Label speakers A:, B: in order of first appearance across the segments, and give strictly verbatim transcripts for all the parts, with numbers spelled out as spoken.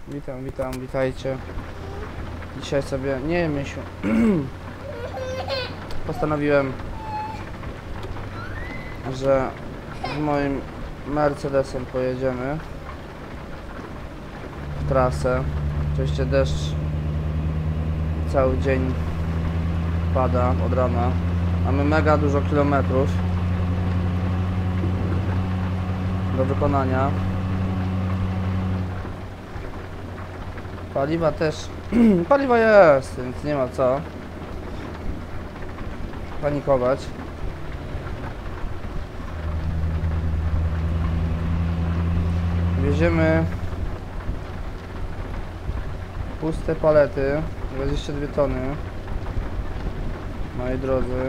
A: Witam, witam, witajcie. Dzisiaj sobie, nie wiem, Mysiu, postanowiłem, że z moim Mercedesem pojedziemy w trasę. Oczywiście deszcz cały dzień pada od rana. Mamy mega dużo kilometrów do wykonania. Paliwa też, paliwa jest, więc nie ma co panikować. Wieziemy puste palety, dwadzieścia dwie tony, moi drodzy.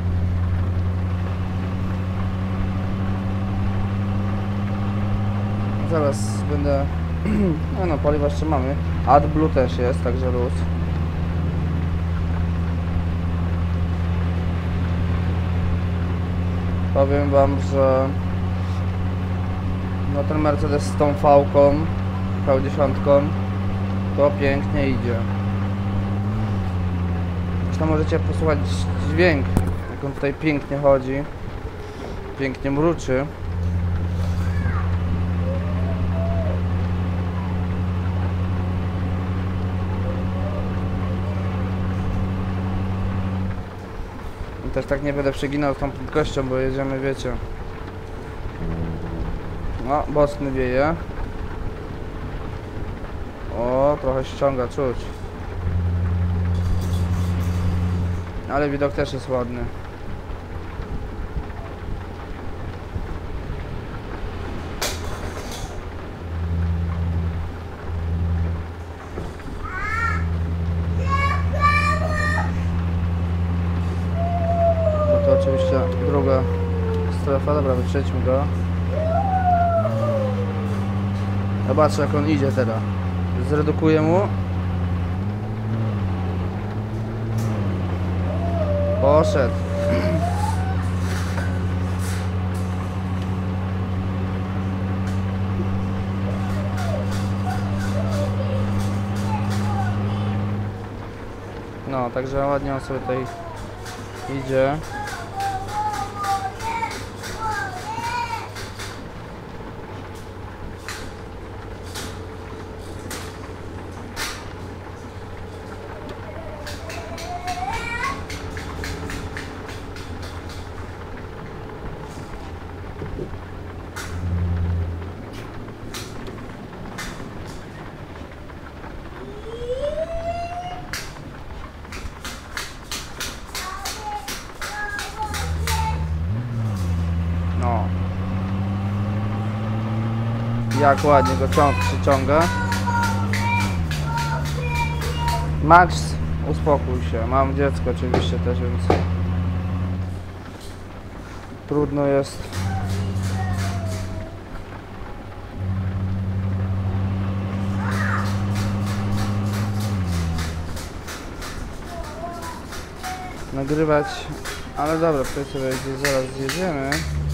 A: Zaraz będę, no, no paliwa jeszcze mamy, AdBlue też jest, także luz. Powiem wam, że no ten Mercedes z tą V-ką, V dziesięć, to pięknie idzie. Zresztą możecie posłuchać dźwięk, jak on tutaj pięknie chodzi, pięknie mruczy. I też tak nie będę przeginał tą prędkością, bo jedziemy, wiecie. No, mocny wieje. O, trochę ściąga, czuć. Ale widok też jest ładny. No to oczywiście druga strefa, dobra, wyprzejdźmy go. Zobaczcie, jak on idzie teraz. Zredukuję mu. Poszedł. No, także ładnie on sobie tutaj idzie. No. Jak ładnie go ciąg przyciąga. Max, uspokój się. Mam dziecko oczywiście też, więc trudno jest nagrywać, ale dobra, tutaj sobie zaraz zjedziemy.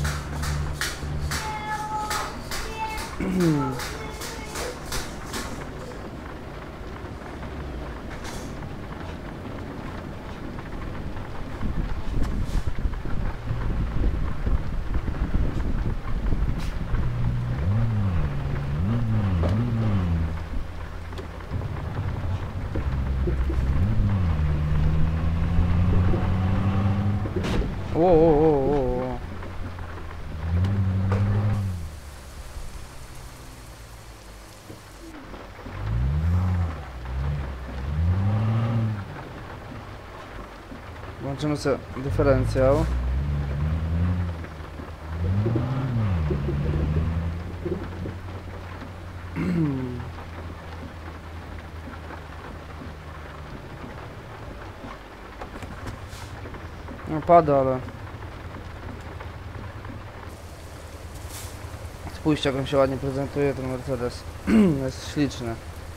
A: O, o, o, o. Włączymy sobie dyferencjał. No pada, ale spójrzcie, jak on się ładnie prezentuje, ten Mercedes. Jest śliczny.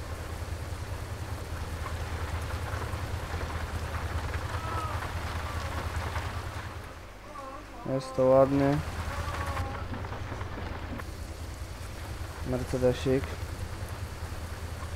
A: Jest to ładny Mercedesik.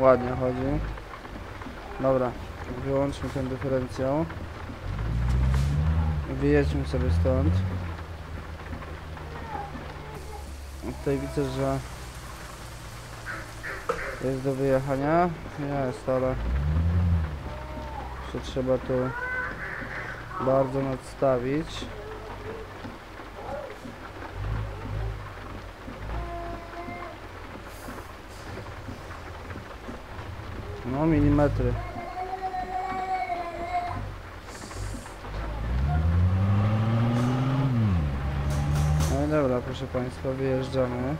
A: ładnie chodzi. Dobra, wyłączmy ten dyferencjał. Wyjedźmy sobie stąd. Tutaj widzę, że jest do wyjechania. Jest, ale jeszcze trzeba tu bardzo nadstawić. No, milimetry. No i dobra, proszę Państwa, wyjeżdżamy.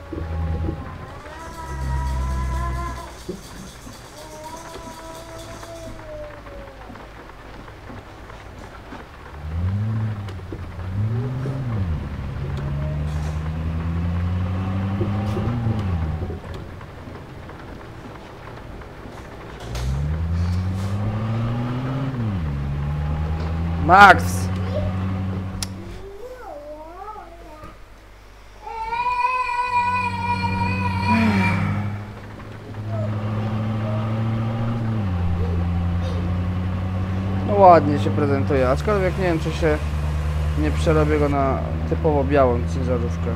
A: Max! No ładnie się prezentuje, aczkolwiek nie wiem, czy się nie przerobię go na typowo białą ciężarówkę.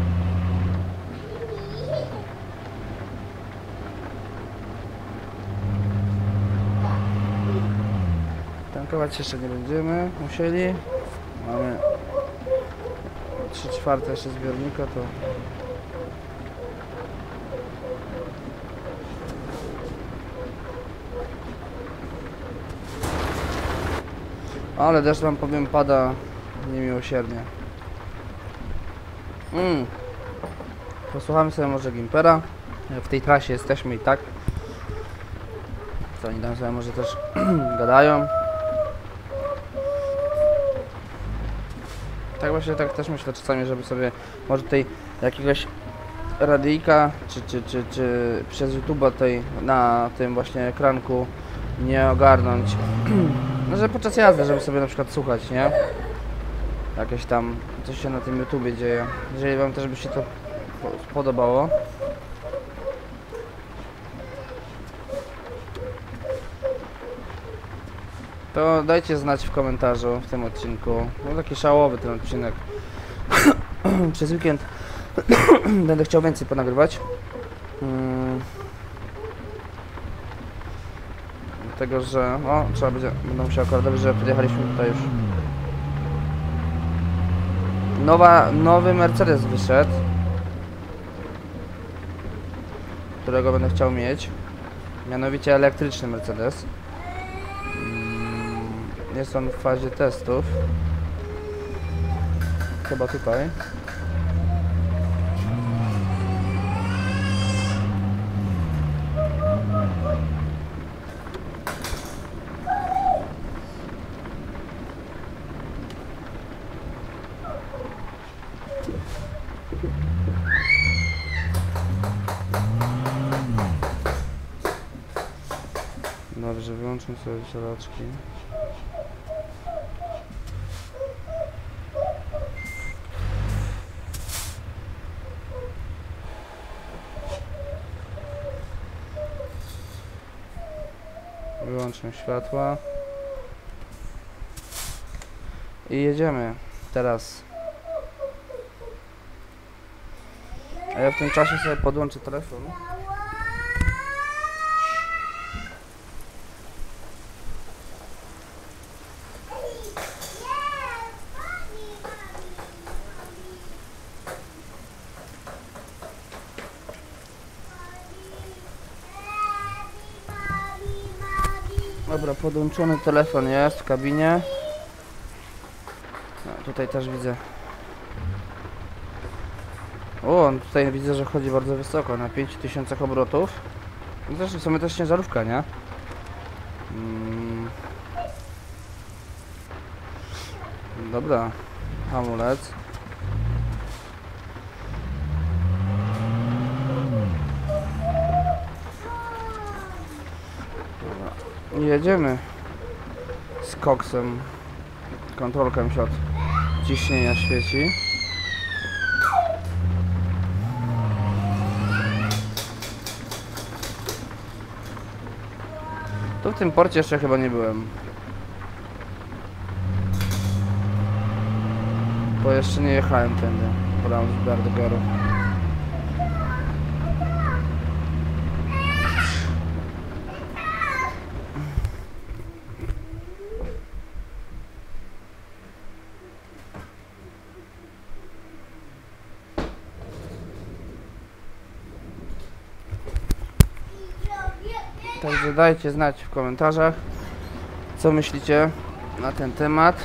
A: Tankować jeszcze nie będziemy musieli. Mamy trzy czwarte jeszcze zbiornika, to ale deszcz, wam powiem, pada niemiłosiernie. Mm. Posłuchamy sobie może Gimpera. W tej trasie jesteśmy i tak. Co oni tam sobie może też gadają. Tak właśnie, tak też myślę czasami, żeby sobie może tutaj jakiegoś radyjka, czy, czy, czy, czy przez YouTube'a tutaj na tym właśnie ekranku nie ogarnąć. No, że podczas jazdy, żeby sobie na przykład słuchać, nie? Jakieś tam, coś się na tym YouTubie dzieje. Jeżeli wam też by się to podobało. To dajcie znać w komentarzu w tym odcinku. No taki szałowy ten odcinek. Przez weekend będę chciał więcej ponagrywać. Hmm. Dlatego, że o, trzeba będzie, będę musiał akurat dobrze, że podjechaliśmy tutaj już. Nowa, nowy Mercedes wyszedł, którego będę chciał mieć. Mianowicie elektryczny Mercedes. Jest on w fazie testów. Chyba tutaj. Dobrze, wyłączmy sobie wysiadaczki. Wyłączmy światła. I jedziemy teraz. A ja w tym czasie sobie podłączę telefon. Dobra, podłączony telefon jest w kabinie. No, tutaj też widzę. O, on tutaj widzę, że chodzi bardzo wysoko, na pięć tysięcy obrotów. No też w sumie też ciężarówka, nie? Mm. Dobra, hamulec. Jedziemy z koksem. Kontrolka mi się od ciśnienia świeci. Tu w tym porcie jeszcze chyba nie byłem. Bo jeszcze nie jechałem tędy. Brałem z Berdegaru. Także dajcie znać w komentarzach, co myślicie na ten temat.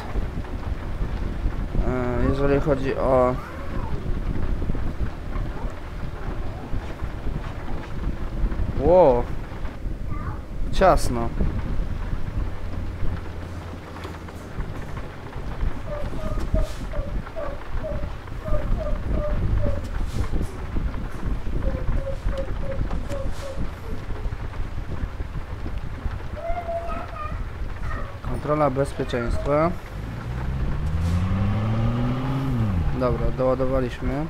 A: Jeżeli chodzi o Ło, ciasno. Kontrola bezpieczeństwa. Dobra, doładowaliśmy.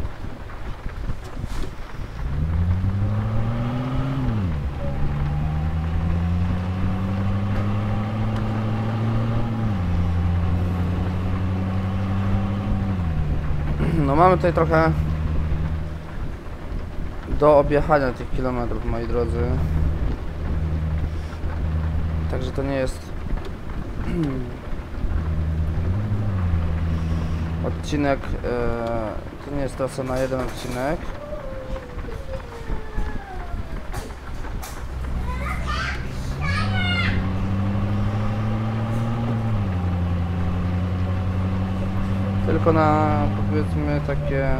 A: No mamy tutaj trochę do objechania tych kilometrów, moi drodzy. Także to nie jest odcinek, e, to nie jest trasa na jeden odcinek. Tylko na, powiedzmy, takie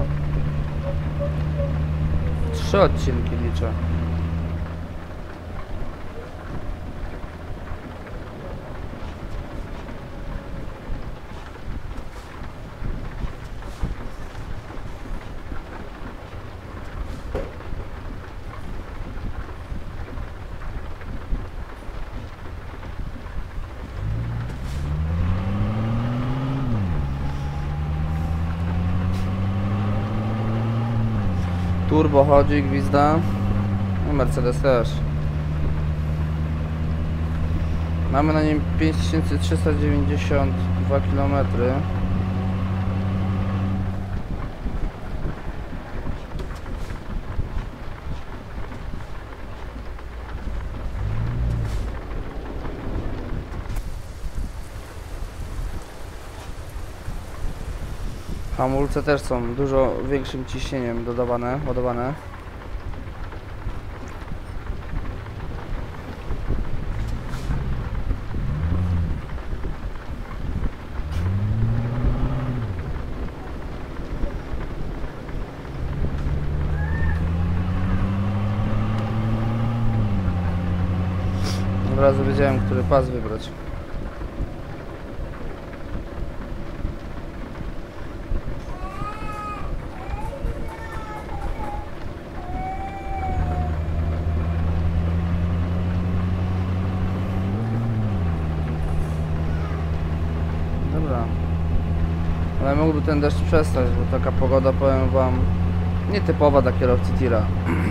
A: trzy odcinki liczę. Turbo chodzi, gwizda. No, Mercedes też. Mamy na nim pięć tysięcy trzysta dziewięćdziesiąt dwa kilometry. Hamulce też są dużo większym ciśnieniem dodawane, ładowane. Od razu wiedziałem, który pas wybrać. Ale mógłby ten deszcz przestać, bo taka pogoda, powiem wam, nietypowa dla kierowcy tira.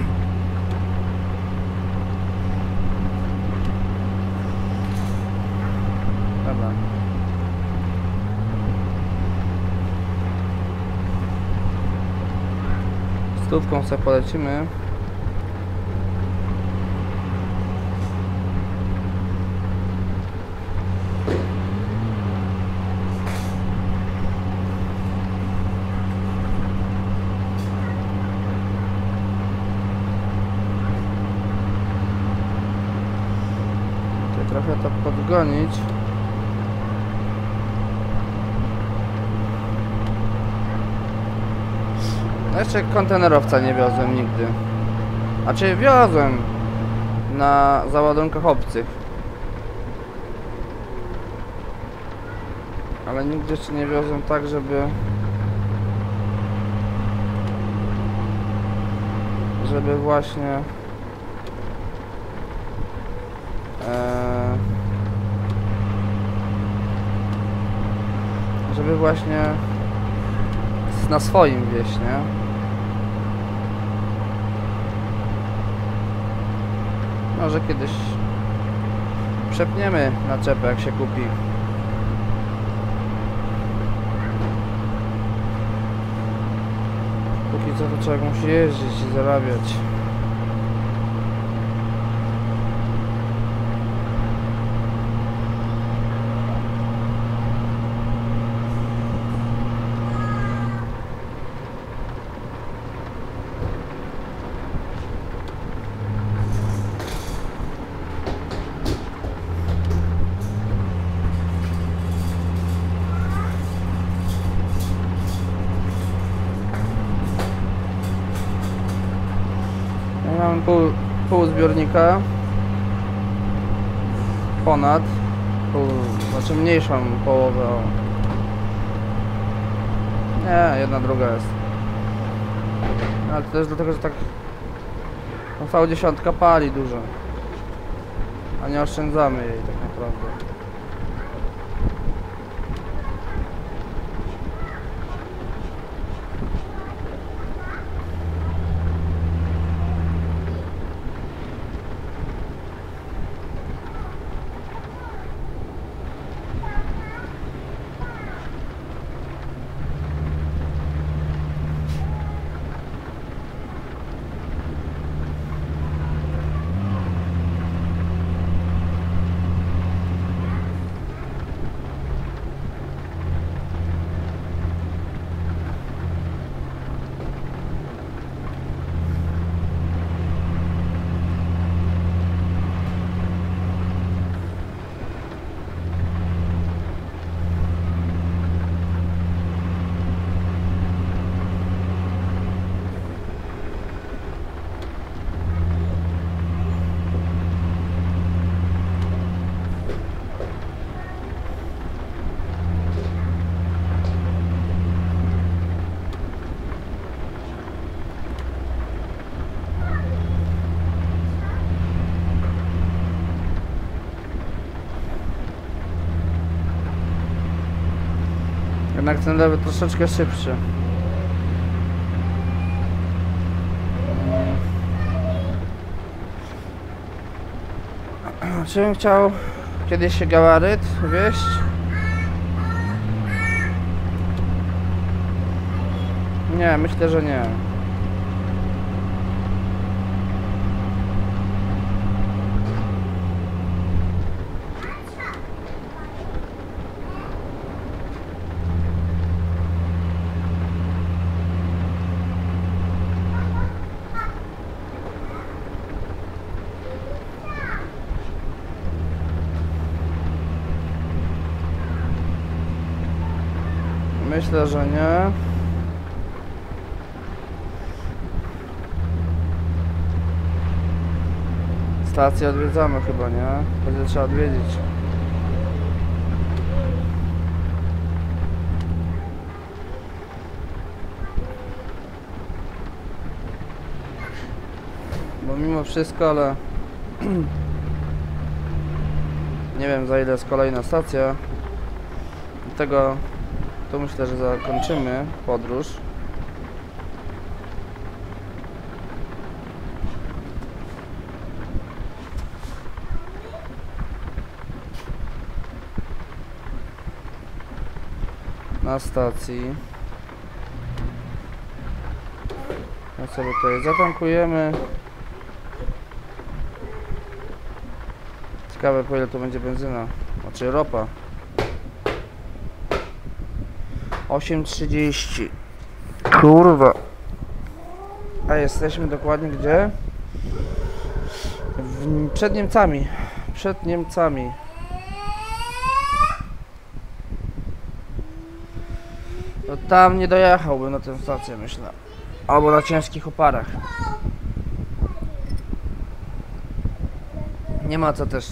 A: Dobra. Stówką sobie polecimy. Trochę to podgonić. No jeszcze kontenerowca nie wiozłem nigdy. Znaczy wiozłem na załadunkach obcych. Ale nigdy jeszcze nie wiozłem tak, żeby żeby właśnie żeby właśnie na swoim wieś, nie? Może kiedyś przepniemy naczepę, jak się kupi. Póki co to człowiek musi jeździć i zarabiać. Mam pół, pół zbiornika, ponad, pół, znaczy mniejszą połowę. O. Nie, jedna druga jest. Ale to też dlatego, że tak V dziesięć pali dużo, a nie oszczędzamy jej tak naprawdę. Jednak ten lewy troszeczkę szybszy. Czy bym chciał kiedyś się gabaryt wieść? Nie, myślę, że nie. Myślę, że nie. Stację odwiedzamy chyba, nie? Będzie trzeba odwiedzić. Bo mimo wszystko, ale nie wiem, za ile jest kolejna stacja. Dlatego to myślę, że zakończymy podróż. Na stacji. Ja sobie tutaj zatankujemy. Ciekawe, po ile to będzie benzyna, znaczy ropa. osiem trzydzieści. Kurwa. A jesteśmy dokładnie gdzie? W, przed Niemcami. Przed Niemcami. No tam nie dojechałbym na tę stację, myślę. Albo na ciężkich oparach. Nie ma co też.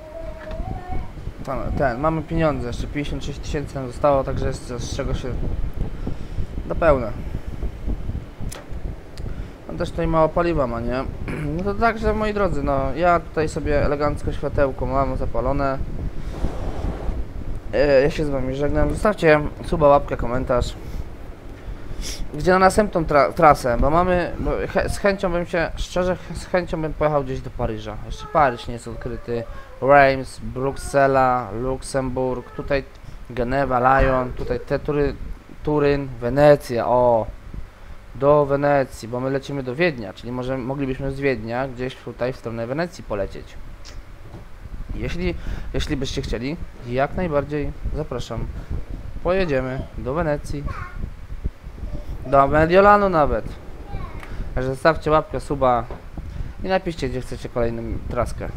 A: Tam, ten, mamy pieniądze, jeszcze pięćdziesiąt sześć tysięcy nam zostało, także jest z czego się dopełnia. On też tutaj mało paliwa ma, nie? No to także, moi drodzy, no ja tutaj sobie elegancko światełko mam zapalone. Ja się z wami żegnam. Zostawcie suba, łapkę, komentarz. gdzie na następną tra trasę, bo mamy, bo he z chęcią bym się, szczerze z chęcią bym pojechał gdzieś do Paryża. Jeszcze Paryż nie jest odkryty, Reims, Bruksela, Luksemburg, tutaj Genewa, Lyon, tutaj te tury, Turyn, Wenecja, o, do Wenecji, bo my lecimy do Wiednia, czyli może moglibyśmy z Wiednia gdzieś tutaj w stronę Wenecji polecieć. Jeśli, jeśli byście chcieli, jak najbardziej zapraszam. Pojedziemy do Wenecji. Do Mediolanu nawet. Także zostawcie łapkę, suba i napiszcie, gdzie chcecie kolejną traskę.